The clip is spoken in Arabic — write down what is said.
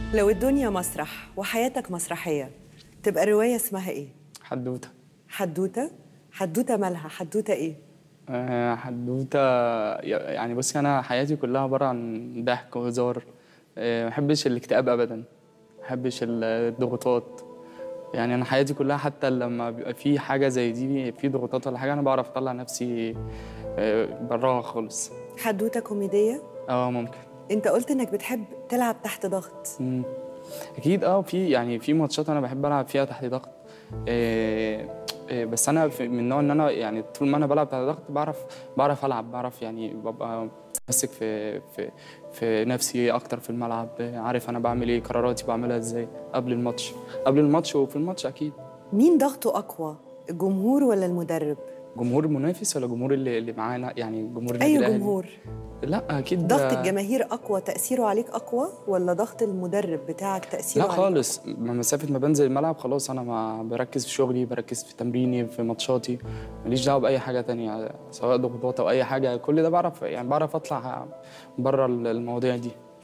لو الدنيا مسرح وحياتك مسرحية تبقى الرواية اسمها ايه؟ حدوتة. حدوتة؟ حدوتة مالها؟ حدوتة ايه؟ حدوتة. يعني بصي، أنا حياتي كلها عبارة عن ضحك وهزار. ما بحبش الاكتئاب أبدا، ما بحبش الضغوطات. يعني أنا حياتي كلها حتى لما بيبقى في حاجة زي دي، في ضغوطات ولا حاجة، أنا بعرف أطلع نفسي براها خالص. حدوتة كوميدية؟ ممكن. انت قلت انك بتحب تلعب تحت ضغط. مم. اكيد. في ماتشات انا بحب العب فيها تحت ضغط. بس انا من النوع ان انا يعني طول ما انا بلعب تحت ضغط بعرف العب، بعرف يعني ببقى ماسك في نفسي اكتر في الملعب، عارف انا بعمل ايه، قراراتي بعملها ازاي قبل الماتش وفي الماتش اكيد. مين ضغطه اقوى؟ الجمهور ولا المدرب؟ جمهور المنافس ولا جمهور اللي معانا، يعني جمهور النادي اي الاهلي؟ جمهور؟ لا اكيد. ضغط الجماهير اقوى تأثيره عليك اقوى ولا ضغط المدرب بتاعك تأثيره لا عليك اقوى؟ خالص، مسافة ما بنزل الملعب خلاص أنا ما بركز في شغلي، بركز في تمريني في ماتشاتي، ماليش دعوة بأي حاجة تانية، سواء ضغوطات أو أي حاجة، كل ده بعرف أطلع بره المواضيع دي.